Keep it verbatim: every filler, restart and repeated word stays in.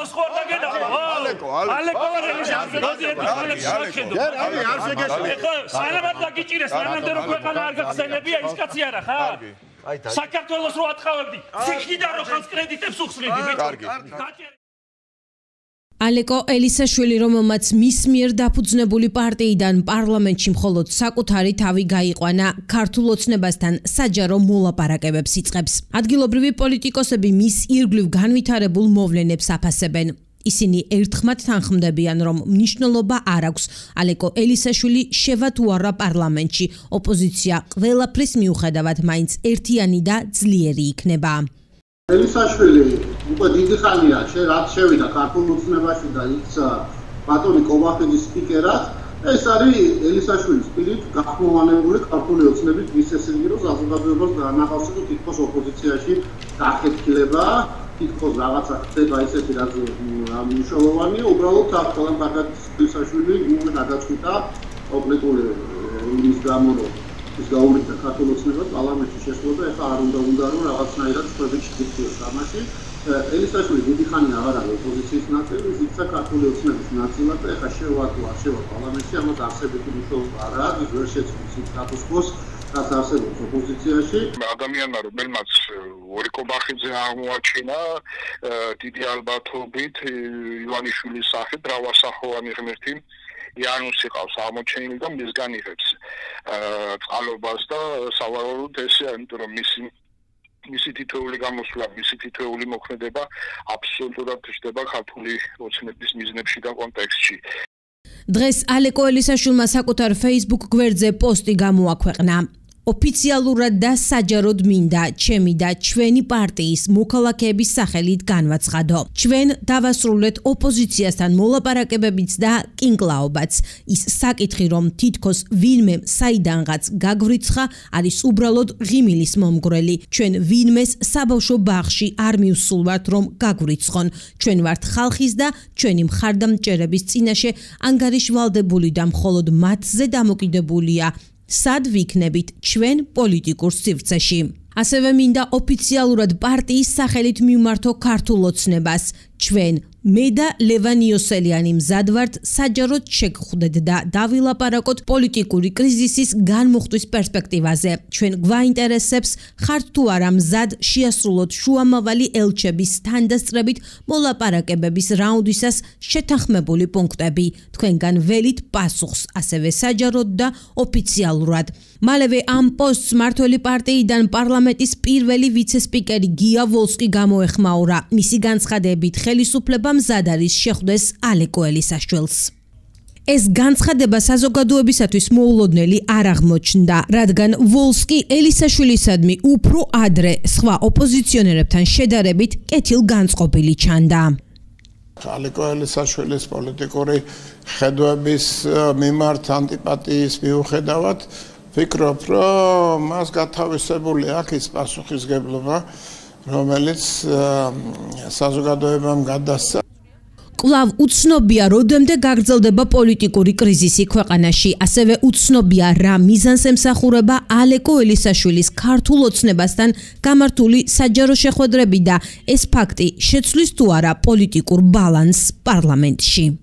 საქართველოს ხო არ დაგედა? ალეკო, ალეკო არ ეხლა სანამ დაგიჭირეს, სანამ რო ქვეყანა არ გაგზავნებია, ის კაცი არა ხარ? საქართველოს რო ატყავებდი, ციხიდან რო ხალხს კრედიტებს უხსნიდი, კარგი. ალეკო ელისაშვილი, რომელმაც მის მიერ დაფუძნებული პარტიიდან პარლამენტში მხოლოდ საკუთარი თავი გაიყვანა, ქართულ ოცნებასთან საჯარო მოლაპარაკებებს იწყებს. ადგილობრივი პოლიტიკოსები მის ირგვლივ განვითარებულ მოვლენებს აფასებენ. ისინი ერთხმად თანხმდებიან, რომ მნიშვნელობა არ აქვს ალეკო ელისაშვილი შევა თუ არა პარლამენტში, ოპოზიცია ყველაფრის მიუხედავად მაინც ერთიანი და ძლიერი იქნება. ელისაშვილი უკვე დიდი ხანია, რაც შევიდა ქართულ ოცნებაში და იქცა ბატონი კოვახიძის სპიკერად, ეს არის ელისაშვილის პირით გახმოვანებული ქართული ოცნების მისესინგი, რომ საზოგადოებას დაანახავსა და თითქოს ოპოზიციაში დახეთქილება, თითქოს რაღაცა ხდება ისეთი, რაც მნიშვნელოვანია, უბრალოდ ახლა მაგათი ელისაშვილი უკვე გადაწყვიტა კონკრეტული იმის გამო, რომ ის გაურიცხა ქართულ ოცნებას პარლამენტში შესვლა და ეხლა არ უნდა უნდა რომ რაღაცნაირად თქვენით შეგიძლიათ ამაში. ელისაშვილი დიდი ხანი აღარ არის ოპოზიციის ნაწილი, ის იქცა ქართული ოცნების ნაწილად და ეხლა შევა თუ არ შევა პარლამენტში, ამას არსებითი მნიშვნელობა არ აქვს, ის ვერ შეცვლის იმ სტატუს-კვოს, რაც არსებობს ოპოზიციაში. ადამიანმა, რომელმაც ორი კობახიძე აღმოაჩინა, დიდი ალბათობით ივანიშვილის სახით მრავალსახოვანი ღმერთი იანუსი ყავს აღმოჩენილი და მისგან იღებს წყალობას და სავარაუდოდ ესეა, იმიტომ რომ მისი მისი თითოეული გამოსვლა, მისი თითოეული მოქმედება აბსოლუტურად ხდება ქართული ოცნების მიზნებში და კონტექსტში. დღეს ალეკო ელისაშვილმა საკუთარ Facebook გვერდზე პოსტი გამოაქვეყნა. ოფიციალურად და საჯაროდ მინდა ჩემი და ჩვენი პარტიის მოქალაქეების სახელით განვაცხადო. ჩვენ დავასრულეთ ოპოზიციასთან მოლაპარაკებებიც და კინკლაობაც. ის საკითხი, რომ თითქოს ვინმე საიდანღაც გაგვრიცხა, არის უბრალოდ ღიმილის მომგვრელი. ჩვენ ვინმეს საბავშვო ბაღში არ მივსულვართ, რომ გაგვრიცხონ. ჩვენ ვართ ხალხის და ჩვენი მხარდამჭერების წინაშე ანგარიშვალდებული და მხოლოდ მათზე დამოკიდებულია. სად ვიქნებით ჩვენ პოლიტიკურ სივრცეში. ასევე მინდა ოფიციალურად პარტიის სახელით მივმართო ქართულ ოცნებას. ჩვენ მე და ლევან იოსელიანი მზად ვართ საჯაროდ შეგხვდეთ და დავილაპარაკოთ პოლიტიკური კრიზისის განმუხტვის პერსპექტივაზე. ჩვენ გვაინტერესებს, ხართ თუ არა მზად შეასრულოთ შუამავალი ელჩების თანდასწრებით მოლაპარაკებების რაუნდისას შეთანხმებული პუნქტები. თქვენგან ველით პასუხს, ასევე საჯაროდ და ოფიციალურად. მალევე ამ პოსტს მართველი პარტიიდან პარლამენტის პირველი ვიცე-სპიკერი გია ვოლსკი გამოეხმაურა. მისი განცხადებით ხელისუფლება მზად არის შეხვდეს ალეკო ელისაშვილს. ეს განცხადება საზოგადოებისათვის მოულოდნელი არ აღმოჩნდა, რადგან ვოლსკი ელისაშვილისადმი უფრო ადრე სხვა ოპოზიციონერებთან შედარებით კეთილგანწყობილი ჩანდა. ალეკო ელისაშვილის პოლიტიკური ხედვების მიმართ ანტიპათიის მიუხედავად ვფიქრობ, რომ მას გათავისებული აქვს ის პასუხისგებლობა, რომელიც საზოგადოებამ გადასცა. კვლავ უცნობია, როდემდე გაგრძელდება პოლიტიკური კრიზისი ქვეყანაში, ასევე უცნობია, რა მიზანს ემსახურება ალეკო ელისაშვილის ქართულ ოცნებასთან გამართული საჯარო შეხვედრები და ეს ფაქტი შეცვლის თუ არა პოლიტიკურ ბალანსს პარლამენტში.